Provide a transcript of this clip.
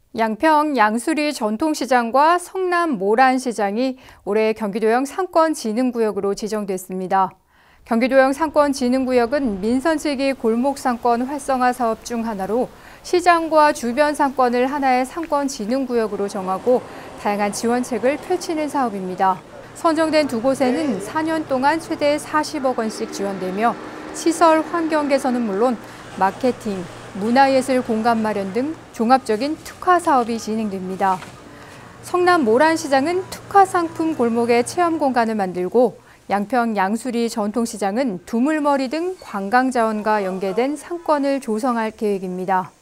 양평 양수리 전통시장과 성남 모란시장이 올해 경기도형 상권진흥구역으로 지정됐습니다. 경기도형 상권진흥구역은 민선지기 골목상권 활성화 사업 중 하나로 시장과 주변 상권을 하나의 상권진흥구역으로 정하고 다양한 지원책을 펼치는 사업입니다. 선정된 두 곳에는 4년 동안 최대 40억 원씩 지원되며 시설 환경 개선은 물론 마케팅, 문화예술 공간 마련 등 종합적인 특화 사업이 진행됩니다. 성남 모란시장은 특화 상품 골목의 체험 공간을 만들고 양평 양수리 전통시장은 두물머리 등 관광 자원과 연계된 상권을 조성할 계획입니다.